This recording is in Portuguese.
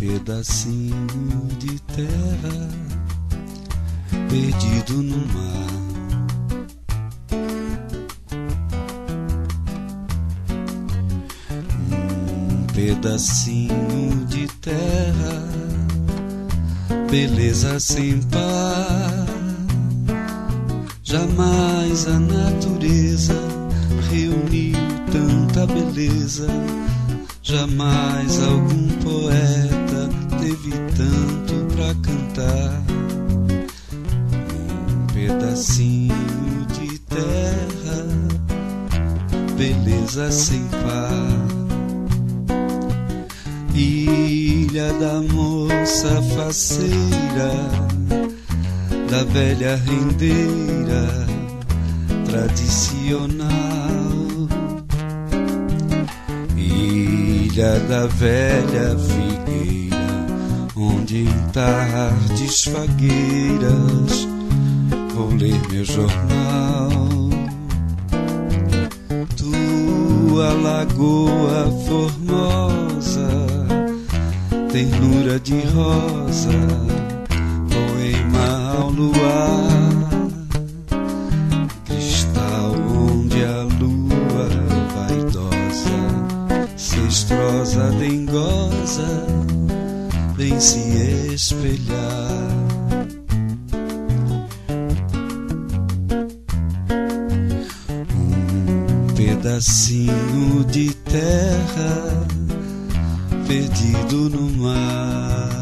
pedacinho de terra perdido no mar. Pedacinho de terra, beleza sem par. Jamais a natureza reuniu tanta beleza. Jamais algum poeta teve tanto pra cantar. Pedacinho de terra, beleza sem par. Ilha da moça faceira, da velha rendeira tradicional. Ilha da velha figueira, onde em tardes fagueiras vou ler meu jornal. Tua lagoa formosa, ternura de rosa, poema ao luar, cristal onde a lua vaidosa, cestrosa, dengosa, vem se espelhar. Pedacinho de terra perdido no mar.